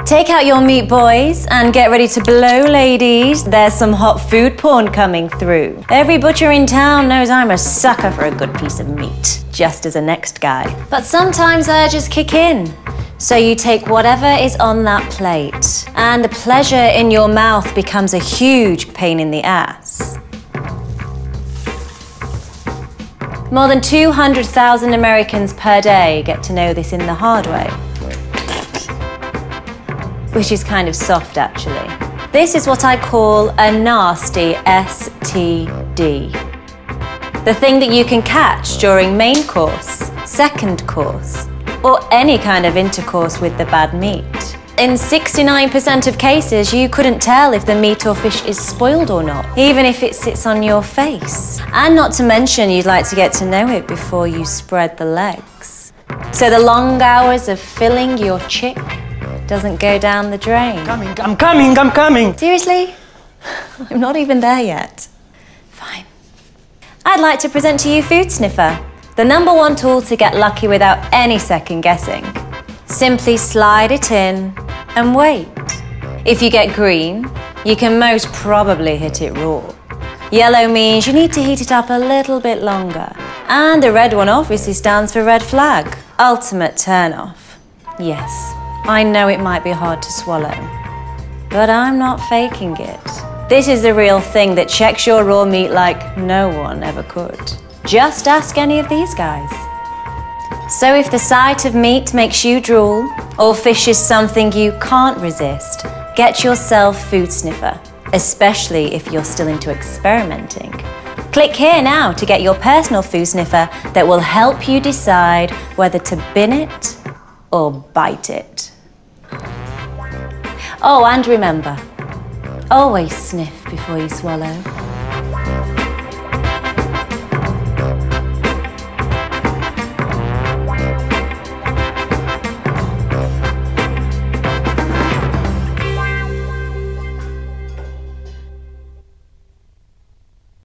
Take out your meat, boys, and get ready to blow, ladies. There's some hot food porn coming through. Every butcher in town knows I'm a sucker for a good piece of meat, just as the next guy. But sometimes urges kick in. So you take whatever is on that plate, and the pleasure in your mouth becomes a huge pain in the ass. More than 200,000 Americans per day get to know this in the hard way. Which is kind of soft, actually. This is what I call a nasty STD. The thing that you can catch during main course, second course, or any kind of intercourse with the bad meat. In 69% of cases, you couldn't tell if the meat or fish is spoiled or not, even if it sits on your face. And not to mention, you'd like to get to know it before you spread the legs. So the long hours of filling your chick doesn't go down the drain. I'm coming! Seriously? I'm not even there yet. Fine. I'd like to present to you FOODsniffer, the #1 tool to get lucky without any second guessing. Simply slide it in and wait. If you get green, you can most probably hit it raw. Yellow means you need to heat it up a little bit longer. And the red one obviously stands for red flag. Ultimate turn-off. Yes, I know it might be hard to swallow, but I'm not faking it. This is the real thing that checks your raw meat like no one ever could. Just ask any of these guys. So if the sight of meat makes you drool, or fish is something you can't resist, get yourself FOODsniffer, especially if you're still into experimenting. Click here now to get your personal FOODsniffer that will help you decide whether to bin it or bite it. Oh, and remember, always sniff before you swallow.